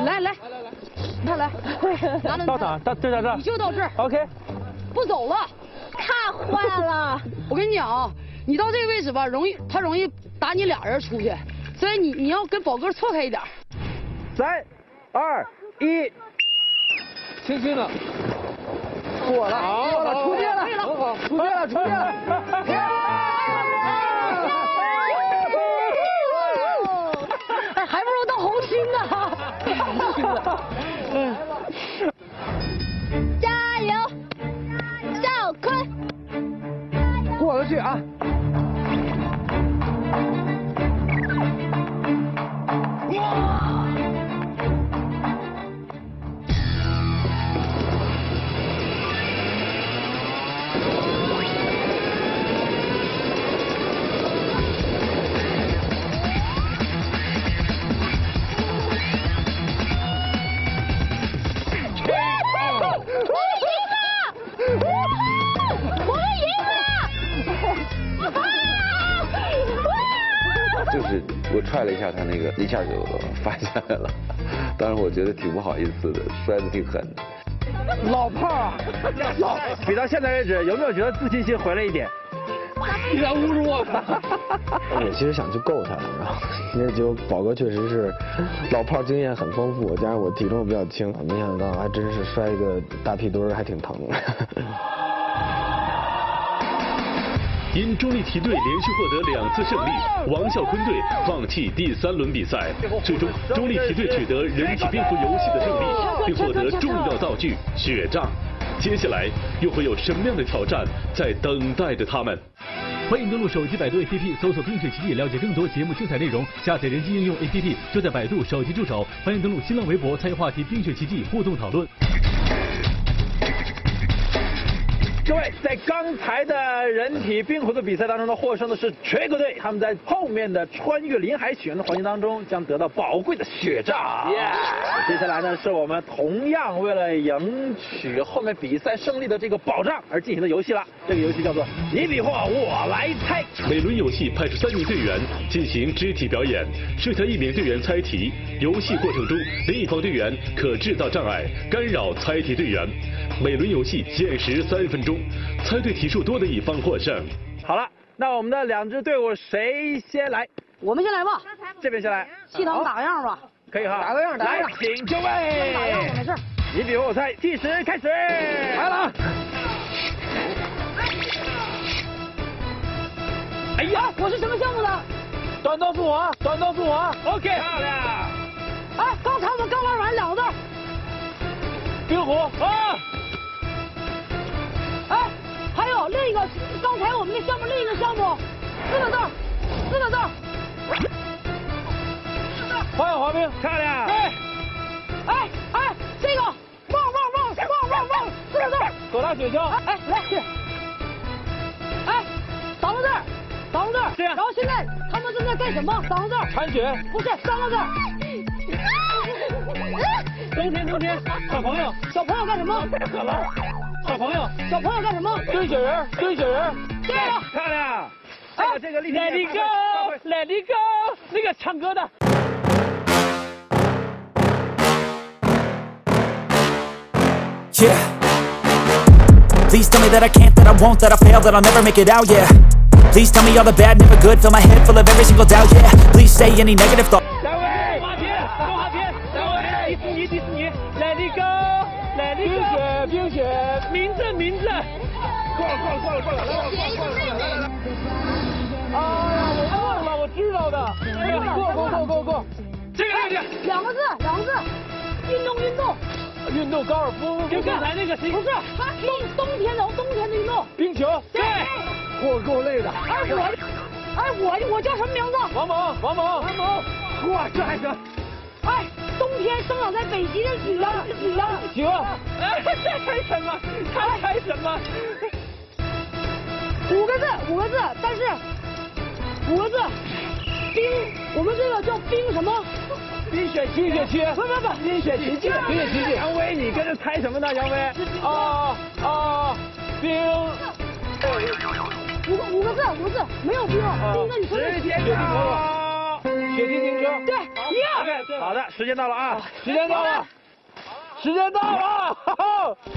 来，他来， 到哪？到这。 你就到这儿。 OK。 不走了， 太坏了！ 我跟你讲啊，你到这个位置吧，他容易打你俩人出去，所以你要跟宝哥错开一点。 3、2、1，轻轻的。过了，过了，出界了，出界了，出界了。 哎，还不如当红星呢。 加油，少坤！ 过得去啊！ 就是我踹了一下他那个，一下就翻下来了。当然我觉得挺不好意思的，摔得挺狠的。 老炮儿啊，比到现在为止，有没有觉得自信心回来一点？你在侮辱我！ 我其实想去够他的，然后因为就宝哥确实是老炮经验很丰富，加上我体重比较轻，没想到还真是摔一个大屁墩儿，还挺疼。 因中立梯队连续获得2次胜利，王啸坤队放弃第3轮比赛，最终中立梯队取得人体冰壶游戏的胜利，并获得重要道具雪杖。接下来又会有什么样的挑战在等待着他们？欢迎登录手机百度 APP 搜索冰雪奇迹，了解更多节目精彩内容。下载人机应用 APP 就在百度手机助手。欢迎登录新浪微博参与话题冰雪奇迹互动讨论。 各位，在刚才的人体冰壶的比赛当中呢，获胜的是锤哥队，他们在后面的穿越林海雪原的环节当中将得到宝贵的雪杖。接下来呢，是我们同样为了赢取后面比赛胜利的这个保障而进行的游戏了。这个游戏叫做你比划我来猜。 每轮游戏派出3名队员进行肢体表演，剩下1名队员猜题。游戏过程中，另一方队员可制造障碍，干扰猜题队员。每轮游戏限时3分钟，猜对题数多的一方获胜。 好了，那我们的2支队伍谁先来？ 我们先来吧， 这边先来。 系统打个样吧。 可以哈， 打个样， 来，请就位。 打样没事。 你比划我猜，计时开始。来了。 哎呀，我是什么项目的？ 短道速滑，短道速滑。OK， 漂亮。 哎，刚才我们刚玩完2个字。 冰壶啊！ 哎，还有另一个，刚才我们的项目另一个项目，4个字，4个字。 花样滑冰，漂亮。 哎，这个汪，4个字。 狗拉雪橇。 哎，来，哎，挡到这儿。 这样。 然后现在他们正在干什么？挡到这儿。 铲雪。 不是，3个字。 冬天，小朋友干什么？ 太狠了，小朋友干什么？ 堆雪人。 对了， 漂亮。还有这个立体 Let it go，Let it go， 那个唱歌的。 Yeah. Please tell me that I can't, that I won't, that I fail, that I'll never make it out, yeah. Please tell me all the bad, never good, fill my head full of every single doubt, yeah. Please say any negative thought. 迪士尼 ，Let it go，Let it go， 冰雪，名字，过了，来。哎呀，我忘了，我知道的，过，这个 2个字， 运动高尔夫，就刚才那个谁？ 不是，冬天的运动。 冰球。对。够累的。 我叫什么名字？ 王蒙。哇，这还行。 哎，冬天生长在北极的企鹅。 哎，他猜什么 ？5个字，但是5个字，冰，我们这个叫冰什么？ 冰雪奇迹。不，冰雪奇迹。杨威，你跟着猜什么呢？杨威？冰。 5个字，没有冰，冰跟你说。 时间到。 铁梯停车。 对， 好的，时间到了啊，时间到了，时间到了。